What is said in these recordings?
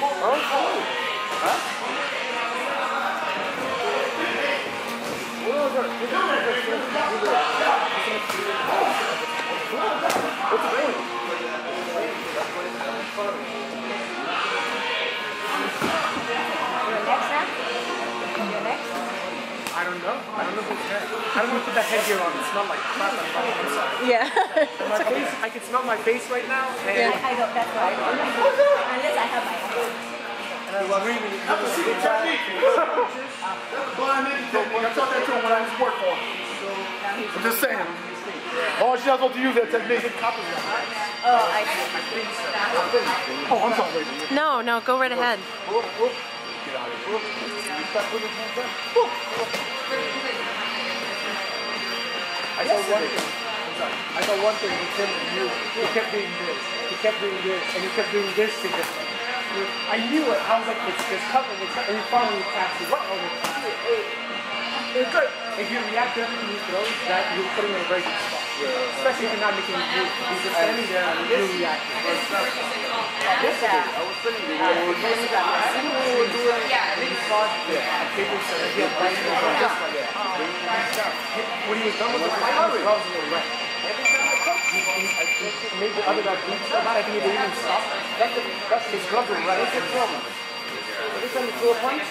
Oh, cool. Huh? What's the point? You're next now? You're next? I don't know. I don't know who's next. I don't want to put that headgear on. It smells like crap on the inside. Yeah. My face, I can smell my face right now. And Yeah. I don't, that's why I don't. Unless I have my own. And I was really, that's a secret technique. I taught that to him when I was work for him. I'm just saying. Oh, she's not supposed to use that technique. Oh, I see. Oh, I'm sorry. No, go right ahead. Get out of here. You start putting his hands up. I saw one thing with him and you. He kept doing this. He kept doing this. And he kept doing this to him. I knew it. I was like, it's coming. And he finally passed it. What? It's good. If you react to everything he throws, that you're putting him in a very good spot. Yeah. Especially if you're not making a move. He's just standing there and you're reacting. I was telling you, we were doing that. When he was done with the fight, his gloves were red. Every time I touched him, I made the other guy beat him. I think he didn't even stop. His gloves were red. That's the problem. Every time you throw a punch,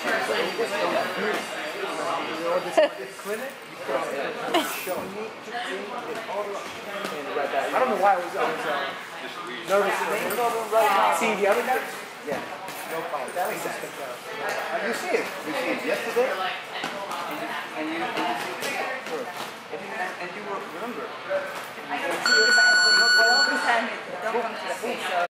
this clinic, you put on a show. You need to bring it all up. I don't know why I was nervous. Seeing the other guys? Yeah. No problem. That was just You see it. You see it yesterday. And you see it today. And you will remember. I always have it. Don't come to the face.